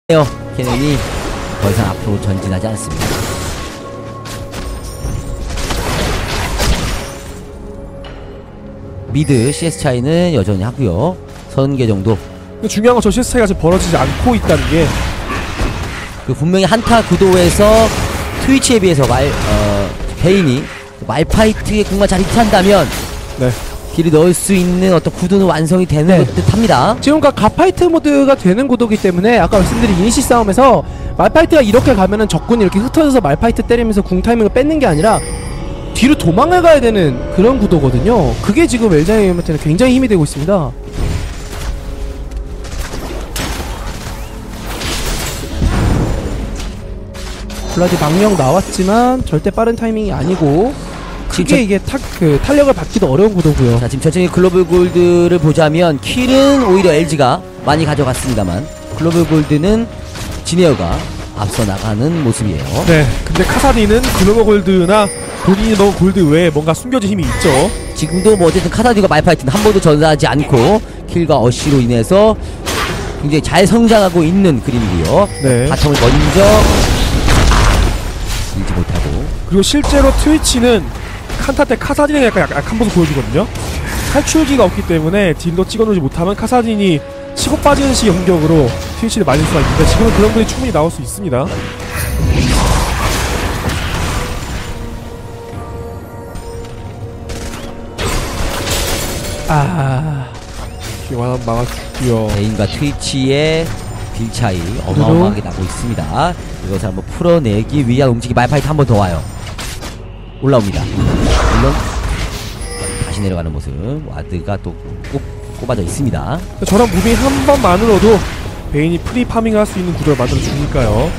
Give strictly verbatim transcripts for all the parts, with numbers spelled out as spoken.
케넨이 더 이상 앞으로 전진하지 않습니다. 미드 씨에스 차이는 여전히 하고요. 서른 개 정도. 중요한 건 저 씨에스 차이가 지금 벌어지지 않고 있다는 게, 그 분명히 한타 구도에서 트위치에 비해서 말, 어, 베인이 말파이트에 정말 잘 히트한다면 네, 딜을 넣을 수 있는 어떤 구도는 완성이 되는 네. 듯 합니다. 지금 그러니까 갓파이트 모드가 되는 구도기 때문에 아까 말씀드린 이니시 싸움에서 말파이트가 이렇게 가면은 적군이 이렇게 흩어져서 말파이트 때리면서 궁 타이밍을 뺏는 게 아니라 뒤로 도망을 가야 되는 그런 구도거든요. 그게 지금 엘자이한테는 굉장히 힘이 되고 있습니다. 블라디 망령 나왔지만 절대 빠른 타이밍이 아니고 크게 저, 이게 타, 그 탄력을 받기도 어려운 구도고요. 자, 지금 전체적인 글로벌 골드를 보자면 킬은 오히려 엘지가 많이 가져갔습니다만 글로벌 골드는 지네어가 앞서 나가는 모습이에요. 네, 근데 카사딘은 글로벌 골드나 본인이 넣은 골드 외에 뭔가 숨겨진 힘이 있죠. 지금도 뭐 어쨌든 카사디가 말파이트는 한 번도 전사하지 않고 킬과 어시로 인해서 굉장히 잘 성장하고 있는 그림이고요. 네, 바텀을 먼저 밀지 못하고, 그리고 실제로 트위치는 칸타 때 카사딘의 약간 약- 약한 모습 보여주거든요. 탈출기가 없기 때문에 딜도 찍어놓지 못하면 카사딘이 치고 빠지는 식의 공격으로 트위치를 말릴 수가 있는데, 지금은 그런 분이 충분히 나올 수 있습니다. 아, 기왕 한번 막아주고요. 베인과 트위치의 딜 차이 어마어마하게 나고 있습니다. 이것을 한번 풀어내기 위한 움직임. 말파이트 한 번 더 와요. 올라옵니다. 물론 다시 내려가는 모습. 와드가 또 꼭 꼽아져 있습니다. 저런 무빙 한 번만으로도 베인이 프리 파밍을 할 수 있는 구조를 만들어 주니까요.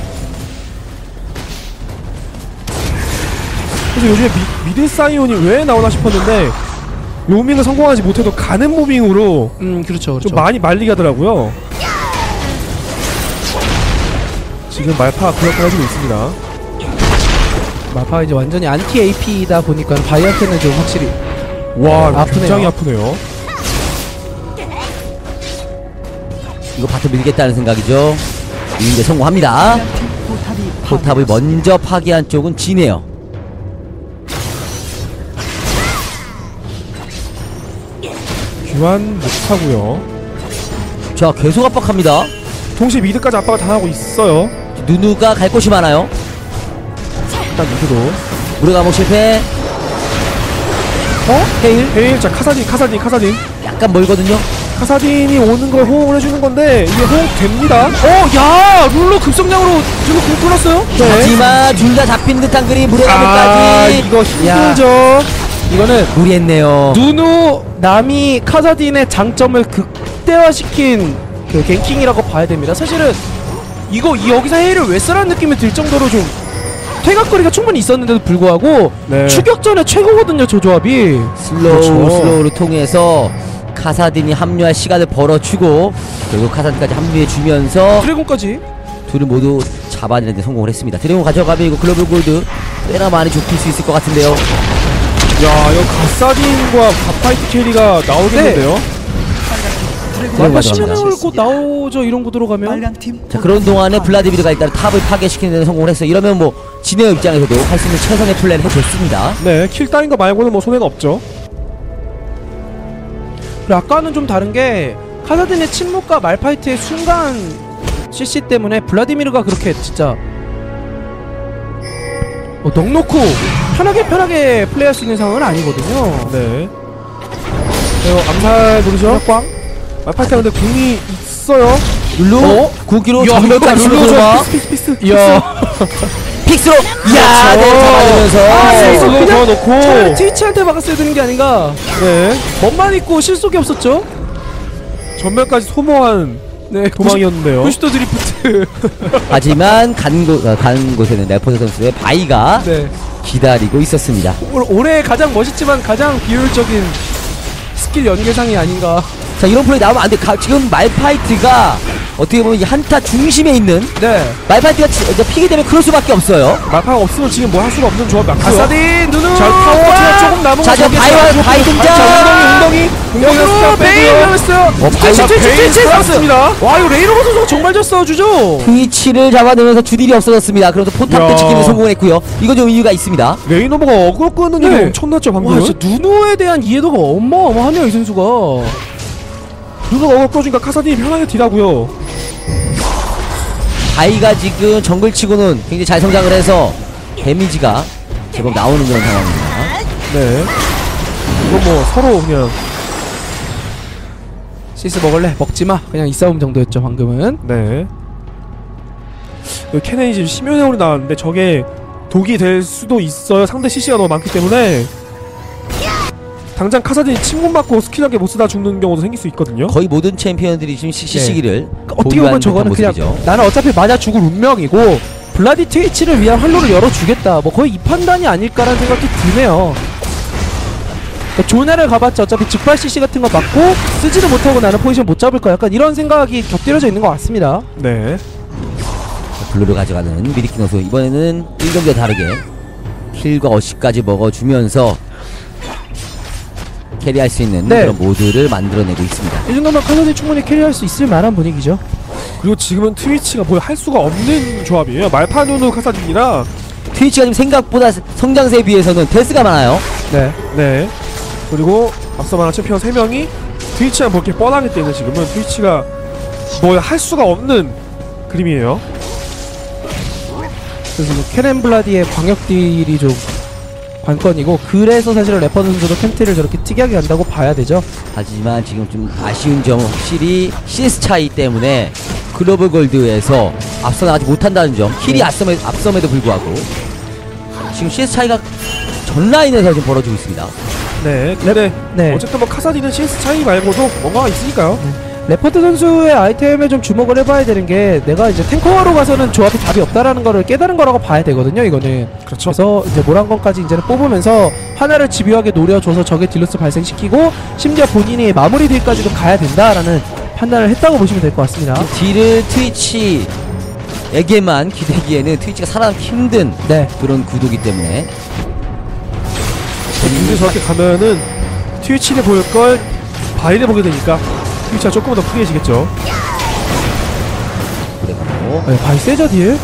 그래서 요즘에 미, 미드 사이온이 왜 나오나 싶었는데, 로밍을 성공하지 못해도 가는 무빙으로 음 그렇죠, 그렇죠. 좀 많이 말리게 하더라고요. 지금 말파가 그 역할을 해주고 있습니다. 마파 이제 완전히 안티 에이피이다 보니까 바이한테는 좀 확실히 와, 네, 아프네요. 굉장히 아프네요. 이거 바텀 밀겠다는 생각이죠. 밀는데 성공합니다. 포탑을 먼저 파괴한 쪽은 지네요. 교환 못하고요. 자, 계속 압박합니다. 동시에 미드까지 압박을 당하고 있어요. 누누가 갈 곳이 많아요. 일단 미드도. 무료 감옥 실패. 어? 헤일 헤일, 자, 카사딘, 카사딘, 카사딘. 약간 멀거든요. 카사딘이 오는 걸 호응을 해주는 건데, 이게 호응됩니다. 어, 야, 룰로 급성장으로 지금 공 뚫었어요? 하지만 둘 다 잡힌 듯한 그림. 무료 아, 감옥까지. 이거 힘들죠. 이거는 무리했네요. 누누 남이 카사딘의 장점을 극대화시킨 그 갱킹이라고 봐야 됩니다. 사실은 이거 이 여기서 헤이를 왜 쓰라는 느낌이 들 정도로 좀 퇴각거리가 충분히 있었는데도 불구하고 네. 추격전에 최고거든요, 저 조합이. 슬로우 그렇죠. 슬로우를 통해서 카사딘이 합류할 시간을 벌어주고 결국 카사딘까지 합류해주면서 드래곤까지. 둘을 모두 잡아내는 데 성공을 했습니다. 드래곤 가져가면 이거 글로벌 골드 꽤나 많이 좁힐 수 있을 것 같은데요. 야, 이거 갓사딘과 갓파이트 캐리가 나오겠는데요? 말파 가져갑니다. 십년을 곧 나오죠, 이런 구도로 가면. 자, 그런 동안에 블라디미르가 일단 탑을 파괴시키는 데 성공을 했어요. 이러면 뭐 지네어 입장에서도 할 수 있는 최선의 플레이를 해줬습니다. 네, 킬 따인 거 말고는 뭐 손해는 없죠. 그리고 아까는 좀 다른 게 카사딘의 침묵과 말파이트의 순간 씨씨 때문에 블라디미르가 그렇게 진짜 어, 넉넉고 편하게 편하게 플레이할 수 있는 상황은 아니거든요. 네. 그리고 암살 노리죠? 꽝. 말파이트가 근데 궁이 있어요. 룰루 어? 구기로 야, 전멸까지 룰루 룰루 좋아. 피스, 피스, 피스. 이야. 픽스로 이야 네, 그렇죠. 잡아주면서 아, 네. 이거 그냥 그냥 넣고. 차라리 트위치한테 막았어야 되는 게 아닌가. 네. 법만 있고 실속이 없었죠. 전면까지 소모한 네, 도망이었는데요. 구십 도 드리프트. 하지만 간, 곳, 어, 간 곳에는 레포드 선수의 바이가 네. 기다리고 있었습니다. 올, 올해 가장 멋있지만 가장 비효율적인 스킬 연계상이 아닌가. 자, 이런 플레이 나오면 안 돼. 가, 지금 말파이트가 어떻게 보면 이 한타 중심에 있는 네. 말파이트가 치, 이제 피게 되면 그럴 수밖에 없어요. 말파가 없으면 지금 뭐 할 수가 없는 조합 맞고요. 아사딘 누누. 자, 타워가 조금 남은 자, 저 바이, 바이 등장! 자, 웅덩이, 웅덩이. 역으로 베인 위험했어요. 어, 바이, 자, 베인 살았습니다. 와, 이거 레이너가 선수가 정말 잘 싸워주죠. 트위치를 잡아내면서 주딜이 없어졌습니다. 그래서 포탑도 야. 지키는 성공했고요. 이건 좀 이유가 있습니다. 레이너버가 어그로 끄는 게 네. 엄청났죠 방금. 와, 진짜 누누에 대한 이해도가 어마어마하네요, 이 선수가. 누누가 어그로 끌어주니까 카사딘이 편하게 딜하고요. 바이가 지금 정글치고는 굉장히 잘 성장을 해서 데미지가 제법 나오는 그런 상황입니다. 네. 이건 뭐 서로 그냥 시스 먹을래? 먹지마. 그냥 이 싸움 정도였죠, 방금은. 네. 여기 캐넨이 지금 심연회오리 나왔는데 저게 독이 될 수도 있어요. 상대 씨씨가 너무 많기 때문에 당장 카사딘이 침공 받고 스킬 한 개 못 쓰다 죽는 경우도 생길 수 있거든요. 거의 모든 챔피언들이 지금 씨씨기를 어떻게 보면 저거는 그냥 나는 어차피 맞아 죽을 운명이고 블라디 트위치를 위한 활로를 열어주겠다, 뭐 거의 이 판단이 아닐까라는 생각이 드네요. 그러니까 조나를 가봤자 어차피 직발 씨씨 같은 거 맞고 쓰지도 못하고 나는 포지션 못 잡을 거야, 약간 이런 생각이 곁들여져 있는 것 같습니다. 네. 블루를 가져가는 미리키 선수. 이번에는 일 경기와 다르게 킬과 어시까지 먹어주면서 캐리할 수 있는 네. 그런 모드를 만들어내고 있습니다. 이 정도면 카사딘 충분히 캐리할 수 있을 만한 분위기죠. 그리고 지금은 트위치가 뭐 할 수가 없는 조합이에요. 말파 누누 카사딘이라. 트위치가 지금 생각보다 성장세에 비해서는 데스가 많아요. 네. 네. 그리고 앞서 말한 챔피언 세 명이 트위치랑 그렇게 뻔하기 때문에 지금은 트위치가 뭘 할 수가 없는 그림이에요. 그래서 뭐 캐넨 블라디의 광역 딜이 좀 관건이고, 그래서 사실은 래퍼 선수도 캠트를 저렇게 특이하게 간다고 봐야 되죠. 하지만 지금 좀 아쉬운 점은 확실히 씨에스 차이 때문에 글로벌 골드에서 앞서 나가지 못한다는 점. 킬이 네. 앞섬에, 앞섬에도 불구하고 지금 씨에스 차이가 전 라인에서 지금 벌어지고 있습니다. 네. 근데 네. 어쨌든 뭐 카사딘은 씨에스 차이 말고도 뭔가가 있으니까요. 레퍼트 선수의 아이템에 좀 주목을 해봐야 되는 게, 내가 이제 탱커로 가서는 조합이 답이 없다라는 거를 깨달은 거라고 봐야 되거든요, 이거는. 그렇죠. 그래서 이제 모란건까지 이제는 뽑으면서 하나를 집요하게 노려줘서 적의 딜러스 발생시키고 심지어 본인이 마무리 딜까지도 가야 된다라는 판단을 했다고 보시면 될 것 같습니다. 딜을 트위치에게만 기대기에는 트위치가 살아남기 힘든 네. 그런 구도기 때문에 근데 저렇게 가면은 트위치를 볼 걸 바이를 보게 되니까 트위치가 조금 더 프리해지겠죠. 그래가지고 네, 바이 세죠, 딜?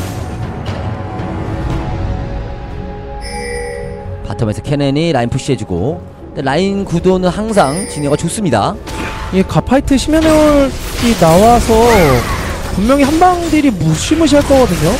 바텀에서 캐넨이 라인 푸시해주고, 근데 라인 구도는 항상 진해가 좋습니다. 이 가파이트 심연회올이 나와서 분명히 한방 딜이 무시무시할 거거든요.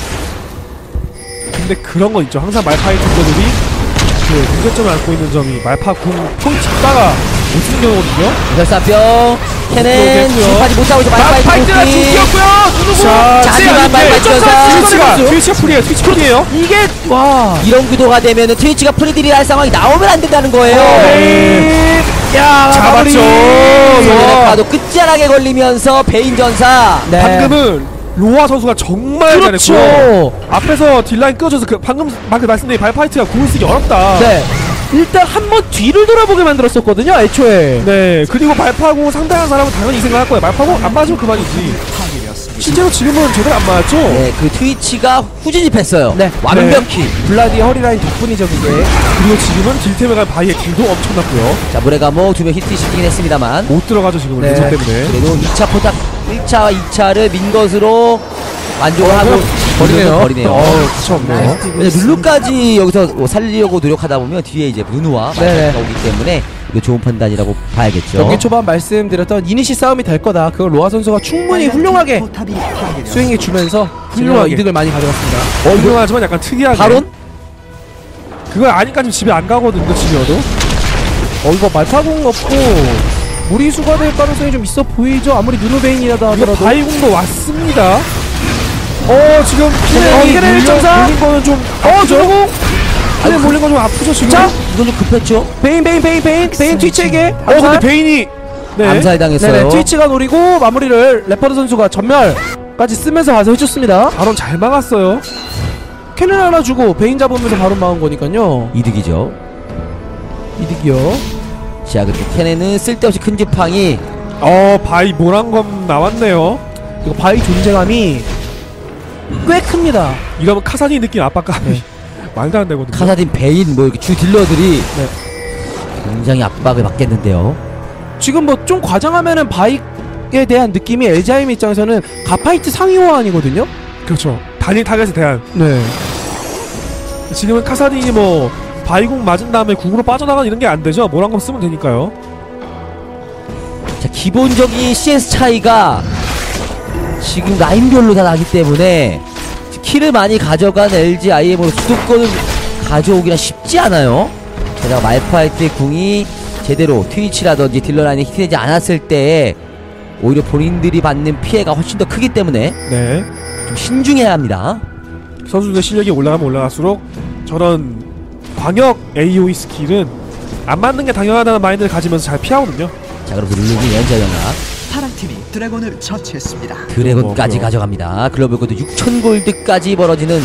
근데 그런 거 있죠. 항상 말파이 템들이 그 문제점을 안고 있는 점이 말파 궁 통 찍다가 못 쓰는 경우거든요. 별사병 캐넨 그렇겠고요. 진입하지 못하고 있어. 말파이트 말파이트가 복귀. 죽였고요. 누누고. 자, 하지만 말파이트 전사 트위치가 트위치가 프리해요. 트위치 프리해요. 이게 와. 이런 구도가 되면은 트위치가 프리딜이 할 상황이 나오면 안 된다는 거예요. 네. 야, 잡았죠. 소레네카도 끝자락에 걸리면서 베인 전사. 네. 방금은 로아 선수가 정말 그렇죠. 잘했고, 앞에서 딜라인 끊어져서 그 방금 막 말씀드린 발파이트가 궁을 쓰기 어렵다. 네. 일단 한 번 뒤를 돌아보게 만들었었거든요, 애초에. 네, 그리고 말파공 상대하는 사람은 당연히 이 생각할 거예요. 말파공 안 맞으면 그만이지. 실제로 지금은 제대로 안 맞았죠? 네, 그 트위치가 후진입했어요. 네. 완벽히. 블라디 허리라인 덕분이죠, 그게. 그리고 지금은 딜템에 갈 바이의 딜도 엄청났고요. 자, 무레가모 두 명 히트시키긴 했습니다만, 못 들어가죠, 지금은. 네. 계속 때문에. 그래도 이 차 포탑 일 차와 이 차를 민 것으로 만족을 하고 버리네요. 버리네요. 어우, 그쵸, 없네요. 왜냐 룰루까지 여기서 뭐 살리려고 노력하다 보면 뒤에 이제 문우와 네네. 마이크가 오기 때문에 이거 좋은 판단이라고 봐야겠죠. 경기 초반 말씀드렸던 이니시 싸움이 될 거다. 그걸 로아 선수가 충분히 훌륭하게 스윙해 주면서 훌륭한 훌륭하게. 이득을 많이 가져갔습니다. 어, 훌륭하지만 약간 특이하게. 바론? 그걸 아니까지 집에 안 가거든요, 집이어도. 어, 이거 말파공 없고 무리수가 될 가능성이 좀 있어 보이죠? 아무리 누누베인이라도 이거 하더라도. 바이공도 왔습니다. 어, 지금 캐넨이 캐넨이 일 점 사. 몰린 거는 좀. 어, 저거. 캐넨 몰린 건 좀 아프죠, 지금? 자, 이건 좀 급했죠. 베인, 베인, 베인, 베인, 베인 트위치에게. 어, 근데 베인이. 네. 암살 당했어요. 네네, 트위치가 노리고 마무리를 레퍼드 선수가 전멸까지 쓰면서 가서 해줬습니다. 바론 잘 막았어요. 캐넨 하나 주고 베인 잡으면서 바로 막은 거니까요. 이득이죠. 이득이요. 자, 근데 캐넨은 쓸데없이 큰 지팡이 어 바이 모란검 나왔네요. 이거 바위 존재감이 꽤 큽니다. 이러면 카사딘 느낌 압박감이 네. 말도 안 되거든요. 카사딘, 베인 뭐 이렇게 주 딜러들이 네. 굉장히 압박을 받겠는데요. 지금 뭐 좀 과장하면은 바이에 대한 느낌이 엘지아임 입장에서는 가파이트 상위 호환이거든요. 그렇죠. 단일 타겟에 대한. 네. 지금은 카사딘이 뭐 바이궁 맞은 다음에 궁으로 빠져나가는 이런 게 안 되죠. 모란검 쓰면 되니까요. 자, 기본적인 씨에스 차이가 지금 라인별로 다 나기 때문에 킬을 많이 가져간 엘지아이엠으로 수도권을 가져오기가 쉽지 않아요. 게다가 말파이트의 궁이 제대로 트위치라든지 딜러라인에 히트되지 않았을 때 오히려 본인들이 받는 피해가 훨씬 더 크기 때문에 네. 좀 신중해야 합니다. 선수들의 실력이 올라가면 올라갈수록 저런 광역 에이오이 스킬은 안 맞는 게 당연하다는 마인드를 가지면서 잘 피하거든요. 자, 그럼 룰루기 연자 연락 파랑팀이 드래곤을 처치했습니다. 드래곤까지 어, 가져갑니다. 글로벌 코드 육천 골드까지 벌어지는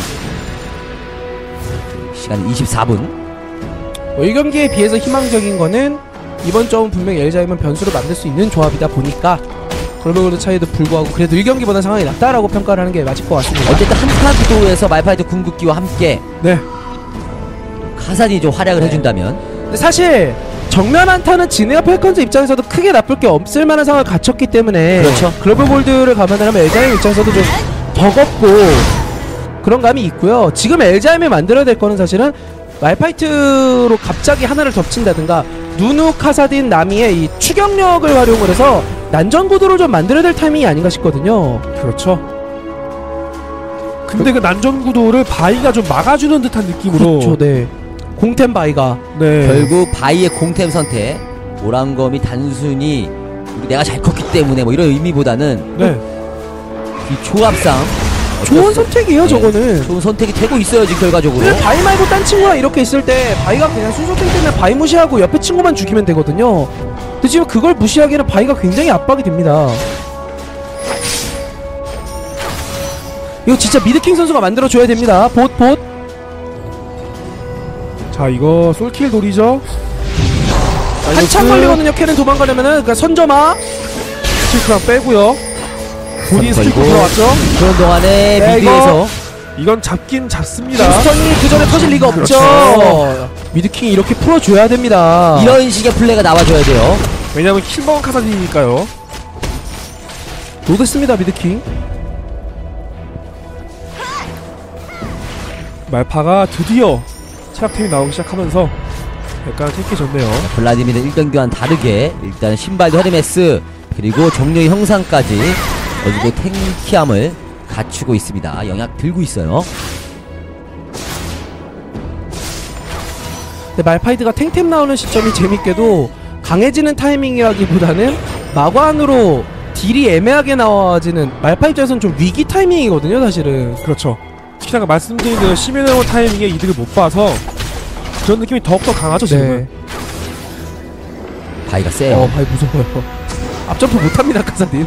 시간 이십사 분. 뭐 이 경기에 비해서 희망적인 거는 이번 점은 분명히 엘자임은 변수를 만들 수 있는 조합이다 보니까 글로벌 차이도 불구하고 그래도 일 경기보다 상황이 낫다라고 평가를 하는 게 맞을 것 같습니다. 어쨌든 한타 구도에서 말파이트 궁극기와 함께 네. 카사딘이 좀 활약을 네. 해준다면 근데 사실 정면 한타는 지네어 펠컨즈 입장에서도 크게 나쁠 게 없을 만한 상황을 갖췄기 때문에 그렇죠. 글로벌 골드를 감안하면 엘자임 입장에서도 좀 버겁고 그런 감이 있고요. 지금 엘자임이 만들어야 될 거는 사실은 말파이트로 갑자기 하나를 덮친다든가 누누, 카사딘, 나미의 이 추격력을 활용을 해서 난전 구도를 좀 만들어야 될 타이밍이 아닌가 싶거든요. 그렇죠. 근데 그 난전 구도를 바이가 좀 막아주는 듯한 느낌으로. 그렇죠, 네. 공템 바이가 네. 결국 바이의 공템 선택, 오랑검이 단순히 내가 잘 컸기 때문에 뭐 이런 의미보다는 네. 이 조합상 좋은 선택이에요, 네. 저거는. 좋은 선택이 되고 있어요 지금 결과적으로. 근데 바이 말고 딴 친구랑 이렇게 있을 때 바이가 그냥 순서 땡 때문에 바이 무시하고 옆에 친구만 죽이면 되거든요. 근데 지금 그걸 무시하기에는 바이가 굉장히 압박이 됩니다. 이거 진짜 미드킹 선수가 만들어줘야 됩니다. 봇, 봇. 자, 이거 솔킬 돌이죠. 한참 걸리거든요, 캐는 도망가려면은. 그러니까 선점아. 스티크랑 빼고요. 본인 스티크 걸고. 들어왔죠. 그런 동안에 네, 미드에서 이건 잡긴 잡습니다. 킹스턴이 그 전에 터질 리가 없죠. 그렇죠. 미드킹이 이렇게 풀어줘야 됩니다. 이런 식의 플레이가 나와줘야 돼요. 왜냐면 킬먹은 카사딘이니까요. 노됐습니다, 미드킹. 말파가 드디어 체력템이 나오기 시작하면서 약간 택해졌네요. 블라디미르 일 경기와는 다르게 일단 신발도 헤르메스 그리고 정료의 형상까지 어느 정도 탱키함을 갖추고 있습니다. 영약 들고 있어요. 근데 말파이트가 탱템 나오는 시점이 재밌게도 강해지는 타이밍이라기보다는 마관으로 딜이 애매하게 나와지는 말파 입장에서는 좀 위기 타이밍이거든요, 사실은. 그렇죠. 특히나 말씀드린 그 시메네오 타이밍에 이득을 못 봐서 그런 느낌이 더욱더 강하죠 지금은. 바이가 세요. 어, 바이 무서워요. 앞점프 못합니다, 카사딘.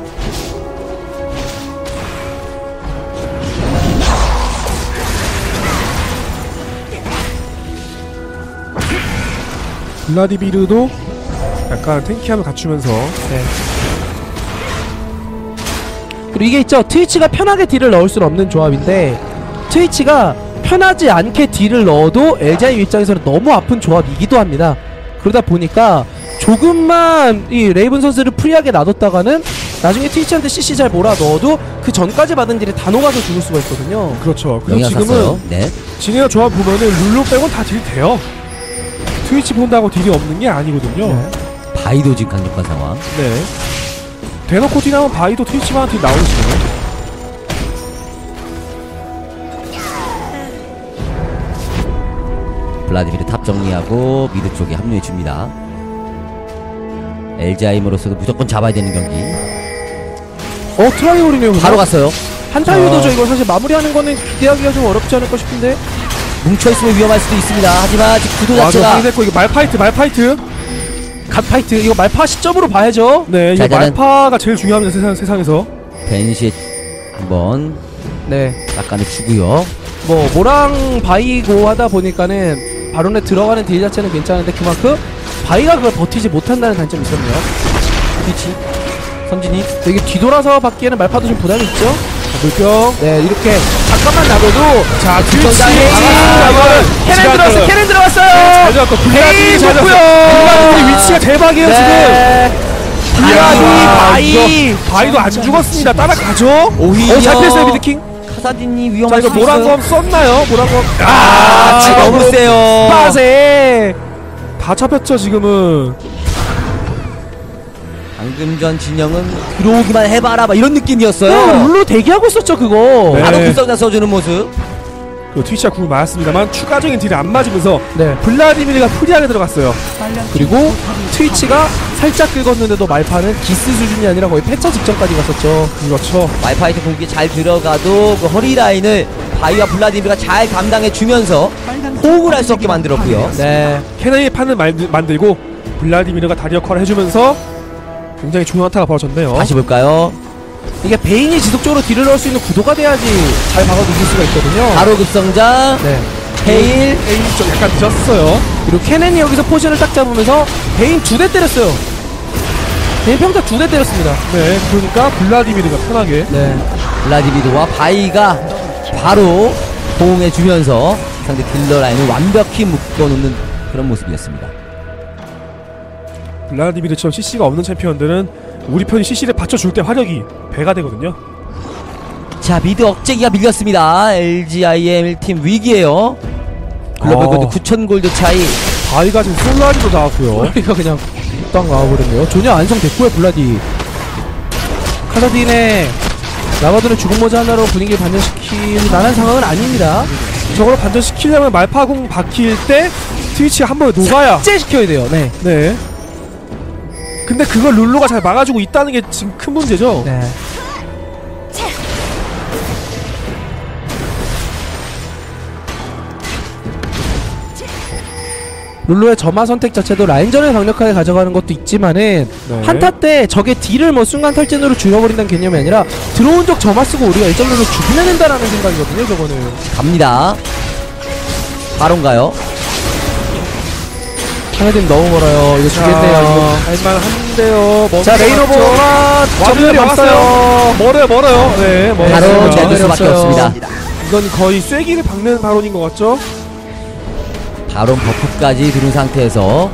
블라디미르도 약간 탱키함을 갖추면서. 네. 그리고 이게 있죠, 트위치가 편하게 딜을 넣을 수는 없는 조합인데 트위치가 편하지 않게 딜을 넣어도 엘자임 입장에서는 너무 아픈 조합이기도 합니다. 그러다 보니까 조금만 이 레이븐 선수를 프리하게 놔뒀다가는 나중에 트위치한테 씨씨 잘 몰아 넣어도 그 전까지 받은 딜이 다 녹아서 죽을 수가 있거든요. 그렇죠. 그리고 영향 지금은 샀어요. 네. 진해어 조합 보면은 룰루 빼곤 다 딜 돼요. 트위치 본다고 딜이 없는 게 아니거든요. 네. 바이도 지금 강력한 상황. 네. 대놓고 딜하면 바이도 트위치만 딜 나오시네요. 블라디미르 탑 정리하고 미드 쪽에 합류해줍니다. 엘자임으로서도 무조건 잡아야 되는 경기. 어, 트라이올이네요. 바로 갔어요. 한타유도죠. 아. 이거 사실 마무리하는 거는 기대하기가 좀 어렵지 않을까 싶은데. 뭉쳐있으면 위험할 수도 있습니다. 하지만 지금 구도 맞아, 자체가 확인했고 이거 말파이트 말파이트. 갓파이트 이거 말파 시점으로 봐야죠. 네, 이거 자, 일단은- 말파가 제일 중요합니다 세상, 세상에서. 벤시에 한번 네. 닦아내주고요. 뭐 모랑 바이고 하다 보니까는 바론에 들어가는 딜 자체는 괜찮은데 그만큼 바이가 그걸 버티지 못한다는 단점이 있었네요. 그렇지. 선진이. 이게 뒤돌아서 받기에는 말파도 좀 부담이 있죠? 물병. 네, 이렇게 잠깐만 놔둬도 자, 트위치. 전장에 아, 캐넨 들어왔어요. 캐넨 들어왔어요. 잘 잡고 베인 잘 좋고요. 잡고 위치가 대박이에요 네. 지금. 바이, 이야, 바이. 이거 바이도 안 죽었습니다. 따라가죠. 오히려 어, 잘 피했어요, 미드킹. 카사딘이 자, 위험할 이거 수 있어요. 모란검 썼나요? 모란검. 아, 지금 너무 세요. 빠세. 다 잡혔죠 지금은. 방금 전 진영은 들어오기만 해봐라 막 이런 느낌이었어요. 네, 룰로 대기하고 있었죠, 그거. 네. 바로 급성장 써주는 모습. 그 트위치가 궁을 맞았습니다만 추가적인 딜이 안 맞으면서 네. 블라디미르가 프리하게 들어갔어요. 그리고 트위치가 살짝 긁었는데도 말파는 기스 수준이 아니라 거의 패처 직전까지 갔었죠. 그렇죠. 와이파이트 공격이 잘 들어가도 그 허리 라인을 바이와 블라디미르가 잘 감당해주면서 호흡을 할 수 없게 만들었고요. 네. 캐나이 판을 만들, 만들고 블라디미르가 다리 역할을 해주면서 굉장히 중요한 타가 벌어졌네요. 다시 볼까요? 이게 베인이 지속적으로 딜을 넣을 수 있는 구도가 돼야지 잘 막아도 이길 수가 있거든요. 바로 급성장. 네. 헤일. 에임 좀 약간 늦었어요. 그리고 캐넨이 여기서 포지션을 딱 잡으면서 베인 두 대 때렸어요. 베인 평타 두 대 때렸습니다. 네, 그러니까 블라디미르가 편하게. 네. 블라디미르와 바이가 바로 호응해주면서 상대 딜러 라인을 완벽히 묶어놓는 그런 모습이었습니다. 블라디미르처럼 씨씨가 없는 챔피언들은 우리 편이 씨씨를 받쳐줄 때 화력이 배가 되거든요. 자, 미드 억제기가 밀렸습니다. 엘지아이엠 팀 위기에요. 글로벌 어. 골드 구천 골드 차이. 바이가 지금 솔라리도 나왔고요. 블라디가 그냥 딱 나와버렸네요. 전혀 완성됐고요, 블라디. 카사딘의 라바돈의 죽음모자 하나로 분위기를 반전시킬 만한 상황은 아닙니다. 저걸 반전시키려면 말파궁 박힐 때 트위치가 한 번에 녹아야. 삭제시켜야 돼요. 네. 네. 근데 그걸 룰루가 잘 막아주고 있다는 게 지금 큰 문제죠. 네. 룰루의 점화 선택 자체도 라인전을 강력하게 가져가는 것도 있지만은 네. 한타 때 적의 딜을 뭐 순간 탈진으로 줄여버린다는 개념이 아니라 들어온 적 점화 쓰고 우리가 일 점 룰루 죽이면 된다라는 생각이거든요, 저거는. 갑니다. 바론가요? 하나님 너무 멀어요. 이거 죽겠네요. 할만한데요. 자, 레이너버가 전멸이 없어요. 멀어요, 멀어요. 네, 멀어요. 바로 멀어요. 내줄 수밖에 없어요. 없습니다. 이건 거의 쐐기를 박는 발언인 것 같죠? 바론 버프까지 들은 상태에서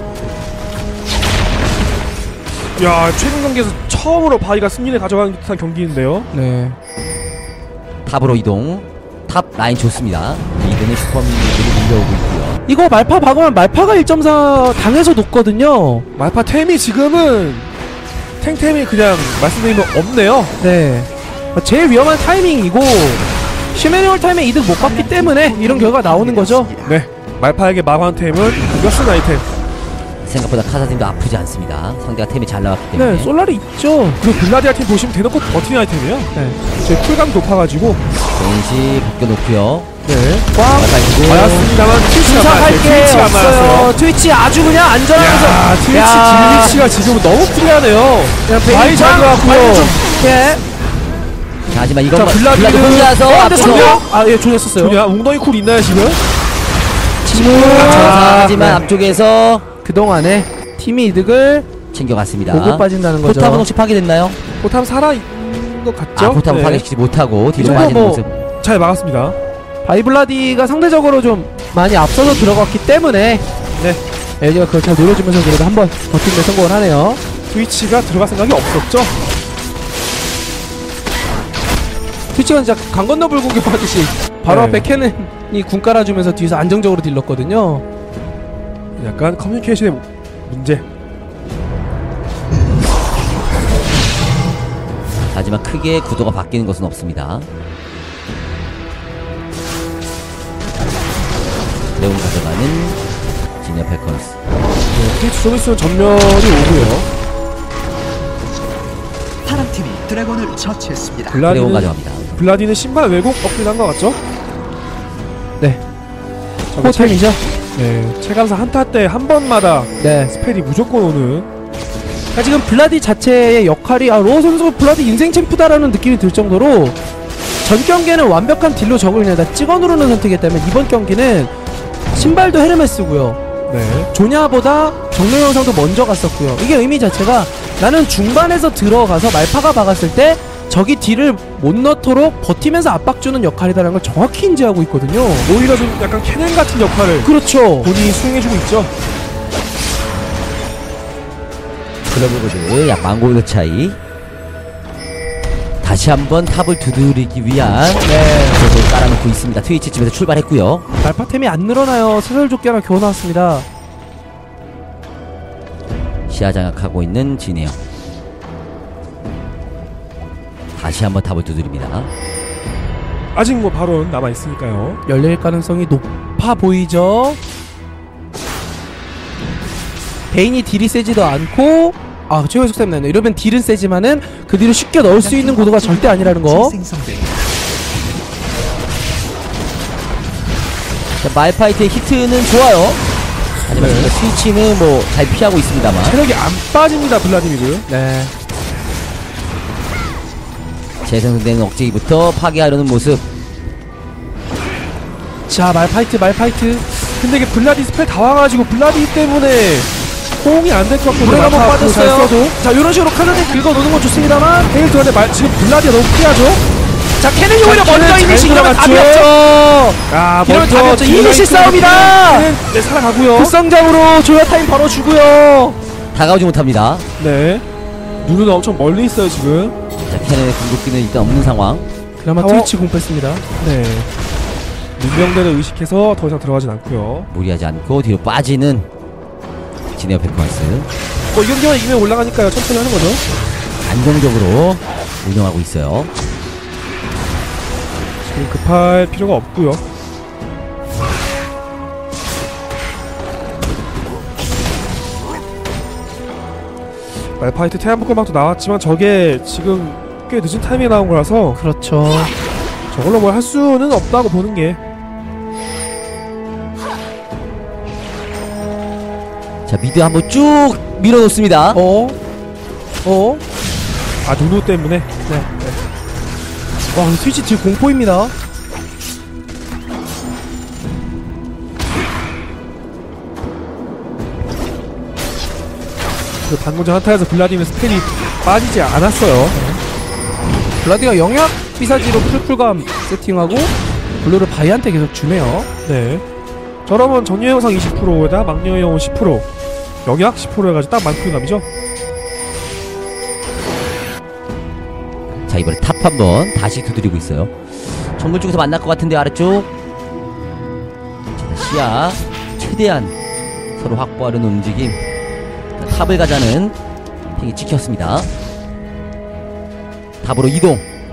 야, 최근 경기에서 처음으로 바이가 승리를 가져가는 듯한 경기인데요. 네. 탑으로 이동. 탑 라인 좋습니다. 미드는 슈퍼민들이 밀려오고 있고요. 이거 말파 박으면 말파가 일 점 사 당해서 높거든요. 말파 템이 지금은 탱템이 그냥 말씀드리면 없네요. 네. 제일 위험한 타이밍이고 시메니얼 타임에 이득 못 봤기 때문에 이런 결과가 나오는 거죠. 네, 말파에게 마관템은 이거 쓴 아이템. 생각보다 카사딘도 아프지 않습니다. 상대가 템이 잘 나왔기 때문에. 네, 솔라리 있죠. 그리고 블라디아 팀 보시면 대놓고 버티는 아이템이에요. 네. 제 쿨감 높아가지고. 벤시 벗겨놓고요. 네. 꽝. 맞았습니다만 트위치가 수사할 맞았어요. 게 트위치가 맞았어요. 없어요. 트위치 아주 그냥 안전하면서. 야, 트위치 야. 딜리치가 지금 너무 프리하네요. 바이 잘 들어갔고요. 예. 자, 하지만 이건 자, 뭐- 블라디미르- 블라디 혼자서 어, 근데 앞에서 손명? 아, 예, 조졌었어요. 조냐, 웅덩이 쿨 있나요 지금? 아, 하지만 네. 앞쪽에서 그동안에 팀이 이득을 챙겨갔습니다. 보고 빠진다는 거죠. 포탑은 혹시 파괴됐나요? 포탑 살아 있는 것 같죠? 아, 포탑은 네. 파괴시키지 못하고 뒤로 이거 빠지는 뭐- 모습. 잘 막았습니다. 바이블라디가 상대적으로 좀 많이 앞서서 들어갔기 때문에 네. 엘지가 그걸 잘 노려주면서 그래도 한번 버티는데 성공을 하네요. 트위치가 들어갈 생각이 없었죠? 트위치가 진짜 강 건너 불구경 하듯이 바로 네. 앞에 캐넨이 궁 깔아주면서 뒤에서 안정적으로 딜렀거든요. 약간 커뮤니케이션의 문제. 하지만 크게 구도가 바뀌는 것은 없습니다. 레온 가져가는 지니어 패커스. 네, 트위치 좀 있으면 전멸이 오고요. 파란팀이 드래곤을 처치했습니다. 레온 블라디는, 가져갑니다. 블라디는 신발 왜곡 업그레이드 한 것 같죠? 네. 저거 포템이죠? 네, 체감사 한타 때 한 번마다 네. 스펠이 무조건 오는. 그러니까 지금 블라디 자체의 역할이 아, 로어 선수가 블라디 인생 챔프다라는 느낌이 들 정도로 전 경기에는 완벽한 딜로 적을 그냥 다 찍어 누르는 선택이었다면 이번 경기는 신발도 헤르메스고요. 네. 조냐보다 정면 영상도 먼저 갔었고요. 이게 의미 자체가 나는 중반에서 들어가서 말파가 박았을 때 적이 딜을 못 넣도록 버티면서 압박 주는 역할이다라는 걸 정확히 인지하고 있거든요. 오히려 좀 약간 캐넨 같은 역할을 그렇죠. 본인이 수행해주고 있죠. 글러브보드 약 만골드 차이. 다시 한번 탑을 두드리기 위한 네. 구석을 깔아놓고 있습니다. 트위치 집에서 출발했고요. 말파템이 안 늘어나요. 사설조끼 하나 겨우 나왔습니다. 시야 장악하고 있는 진해영. 다시 한번 탑을 두드립니다. 아직 뭐 바론 남아있으니까요. 열릴 가능성이 높아 보이죠. 베인이 딜이 세지도 않고 아 최고의 속셈 나네. 이러면 딜은 세지만은 그 뒤로 쉽게 넣을 수 있는 구도가 절대 아니라는 거. 자, 말파이트의 히트는 좋아요. 하지만 네. 스위치는 뭐 잘 피하고 있습니다만 체력이 안 빠집니다. 블라디미르. 네. 재생성되는 억제기부터 파괴하려는 모습. 자 말파이트 말파이트. 근데 이게 블라디 스펠 다 와가지고 블라디 때문에 호응이 안 될 것 같고 물에 한번 말파 앞으로 잘 빠졌어요. 써도. 자 이런 식으로 카드를 긁어놓는 건 좋습니다만 헤일 들어가는데 말, 지금 블라디가 너무 피하죠? 자 캐넨이 자, 오히려 캐넨 먼저 잘 이니시기라면 답이 들어갔죠? 없죠. 아, 이러면 답이 없죠. 이니시 싸움이다. 네, 살아가고요. 급성장으로 조여 타임 바로 주고요. 다가오지 못합니다. 네. 눈은 엄청 멀리 있어요 지금. 자, 캐넨의 궁극기는 일단 없는 상황. 그나마 어. 트위치 공패습니다. 네. 문명대를 의식해서 더 이상 들어가진 않고요. 무리하지 않고 뒤로 빠지는 진에어 페커스. 뭐 이 경기만 이기면 올라가니까요. 천천히 하는 거죠. 안정적으로 운영하고 있어요. 지금 급할 필요가 없고요. 말파이트 태양복권방도 나왔지만 저게 지금 꽤 늦은 타이밍에 나온 거라서 그렇죠. 저걸로 뭘 할 수는 없다고 보는 게. 자, 미드 한번 쭉 밀어놓습니다. 어? 어? 아, 누누 때문에. 네. 와 트위치 딜 공포입니다. 그 방금 전 한타에서 블라디미르 스펠이 빠지지 않았어요. 블라디가 영약 비사지로 풀풀감 세팅하고 블루를 바이한테 계속 주네요. 네. 저러면 전유 영상 이십 퍼센트에다 망령의 영혼 십 퍼센트, 영약 십 퍼센트 해가지고 딱 만큼감이죠. 자, 이번에 탑 한번 다시 두드리고 있어요. 정글 쪽에서 만날 것 같은데 아래쪽. 자, 시야 최대한 서로 확보하려는 움직임. 자, 탑을 가자는 픽이 찍혔습니다. 탑으로 이동.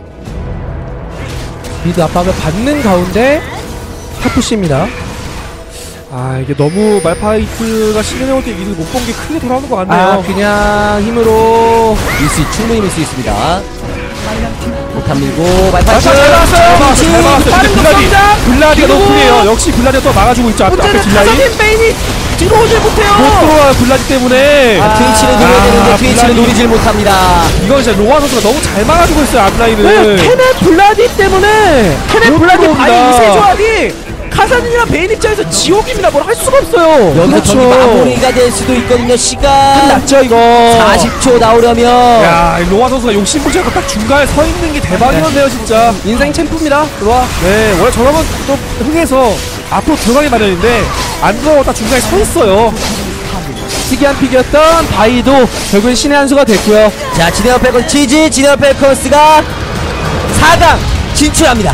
미드 압박을 받는 가운데 탑푸시입니다. 아, 이게 너무 말파이트가 신경을 때 이를 못 본 게 크게 돌아오는 것 같네요. 아 그냥 힘으로 밀 수, 충분히 밀 수 있습니다. 못한 밀고 말파이트. 말파 잘 나왔어요. 잘 막았어요. 잘 막았어요. 빠른 근데 블라디, 급성장! 블라디가 너무 그리고 크네요. 역시 블라디가 또 막아주고 있죠. 앞, 앞에 문제는 딜라이. 카사딘 베인이 들어오질 못해요. 못 들어와요. 블라디 때문에. 아, 트위치를 아, 노려야 되는데 트위치를 블라디. 노리질 못합니다. 이건 진짜 로아 선수가 너무 잘 막아주고 있어요. 앞라인을. 네, 캐넨 블라디 때문에 캐넨 못 블라디 들어옵니다. 바이 이세 조합이 카사딘이랑 베인 입장에서 지옥입니다. 뭘 할 수가 없어요. 여기서 그렇죠. 경기 마무리가 될 수도 있거든요. 시간 끝났죠 이거. 사십 초 나오려면. 야, 이 로아 선수가 욕심부지 않고 딱 중간에 서 있는 게 대박이었네요, 진짜. 인생 챔프입니다. 로아. 네, 원래 저러면 또 흥해서 앞으로 들어가기 마련인데 안 들어가고 딱 중간에 서 있어요. 특이한 픽이었던 바이도 결국엔 신의 한 수가 됐고요. 자, 진에어 펠컨스 치즈 진에어 펠컨스가 사 강 진출합니다.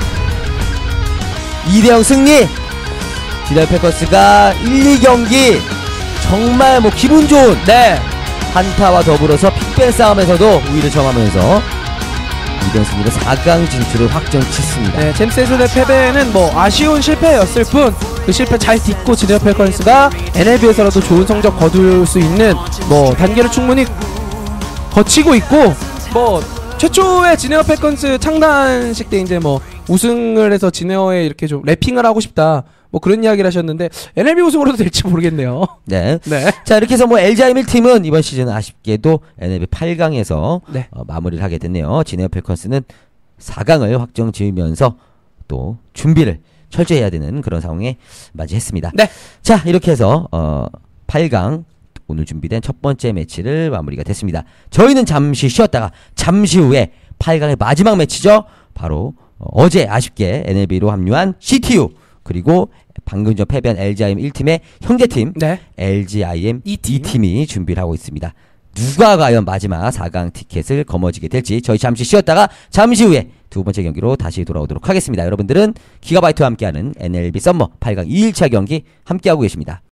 이 대 영 승리. 진에어 펠컨스가 일, 이 경기 정말 뭐 기분 좋은 네 한타와 더불어서 픽밴 싸움에서도 우위를 점하면서 이 대 영 승리로 사 강 진출을 확정짓습니다. 네, 잼스에서의 패배는 뭐 아쉬운 실패였을 뿐 그 실패 잘 딛고 진에어 펠컨스가 엔엘비에서라도 좋은 성적 거둘 수 있는 뭐 단계를 충분히 거치고 있고 뭐 최초의 진에어 펠컨스 창단식 때 이제 뭐 우승을 해서 진에어에 이렇게 좀 래핑을 하고 싶다 뭐 그런 이야기를 하셨는데 엔엘비 우승으로도 될지 모르겠네요. 네. 네. 자, 이렇게 해서 뭐 엘지아이밀 팀은 이번 시즌 아쉽게도 엔엘비 팔 강에서 네. 어, 마무리를 하게 됐네요. 진에어 펠컨스는 사 강을 확정 지으면서 또 준비를 철저히 해야 되는 그런 상황에 맞이했습니다. 네. 자, 이렇게 해서 어, 팔 강 오늘 준비된 첫 번째 매치를 마무리가 됐습니다. 저희는 잠시 쉬었다가 잠시 후에 팔 강의 마지막 매치죠. 바로 어, 어제 아쉽게 엔엘비로 합류한 씨티유 그리고 방금 전 패배한 엘지아이엠 일 팀의 형제팀 네. 엘지아이엠 이 팀. 이 팀이 준비를 하고 있습니다. 누가 과연 마지막 사 강 티켓을 거머쥐게 될지 저희 잠시 쉬었다가 잠시 후에 두 번째 경기로 다시 돌아오도록 하겠습니다. 여러분들은 기가바이트와 함께하는 엔엘비 썸머 팔 강 이 일차 경기 함께하고 계십니다.